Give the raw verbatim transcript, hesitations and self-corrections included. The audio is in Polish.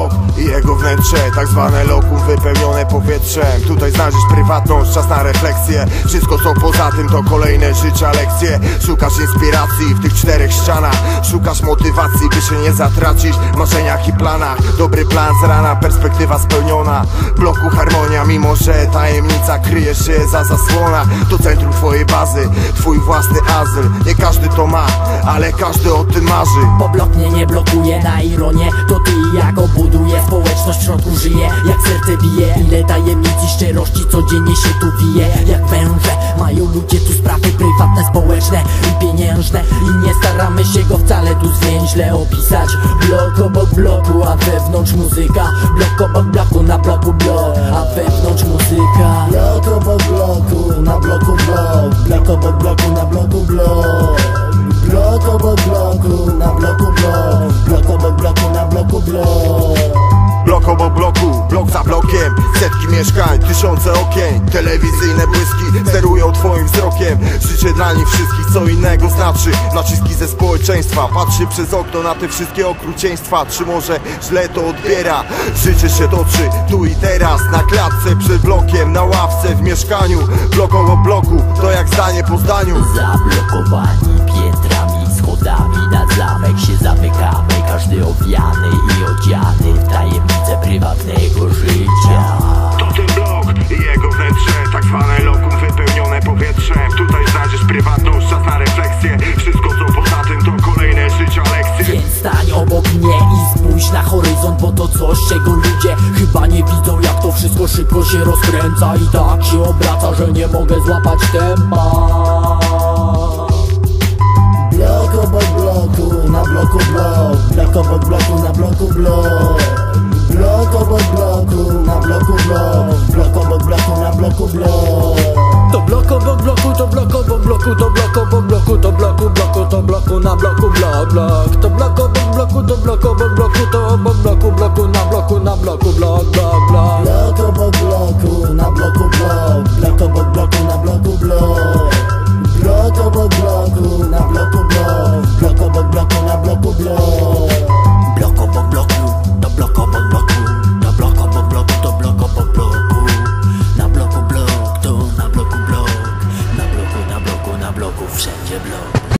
blok i jego wnętrze, tak zwane lokum wypełnione powietrzem. Tutaj znajdziesz prywatność, czas na refleksję. Wszystko co poza tym to kolejne życia lekcje. Szukasz inspiracji w tych czterech ścianach, szukasz motywacji, by się nie zatracić w marzeniach i planach. Dobry plan z rana, perspektywa spełniona. W bloku harmonia, mimo że tajemnica kryje się za zasłona. To centrum twojej bazy, twój własny azyl. Nie każdy to ma, ale każdy o tym marzy. Bo blok mnie nie blokuje, na ironię to ty i ja go buduję. Społeczność w środku żyje, jak serce bije. Ile tajemnic i szczerości codziennie się tu wije. Jak węże, mają ludzie tu sprawy prywatne, społeczne i pieniężne. I nie staramy się go wcale tu zwięźle opisać. Blok obok bloku, a wewnątrz muzyka. Blok obok bloku, na bloku blok, a wewnątrz muzyka. Blok obok bloku, na bloku blok. Blok obok bloku, na bloku blok. Blok obok bloku, na bloku blok. Blok obok bloku, na bloku blok. Blok obok bloku, blok za blokiem. Setki mieszkań, tysiące okien. Telewizyjne błyski sterują twoim wzrokiem. Życie dla nich wszystkich co innego znaczy. Naciski ze społeczeństwa, patrzy przez okno na te wszystkie okrucieństwa. Czy może źle to odbiera? Życie się toczy tu i teraz. Na klatce przed blokiem, na ławce w mieszkaniu. Blok obok bloku, to jak zdanie po zdaniu. Zablokowani piętrami, schodami nad zamek się zamykamy. Każdy owiany i odziany w tajemnicę prywatnego życia. To ten blok i jego wnętrze, tak zwane lokum wypełnione powietrzem. Tutaj znajdziesz prywatność, czas na refleksję. Wszystko co poza tym to kolejne życia lekcje. Więc stań obok mnie i spójrz na horyzont, bo to coś czego ludzie chyba nie widzą. Jak to wszystko szybko się rozkręca i tak się obraca, że nie mogę złapać tempa.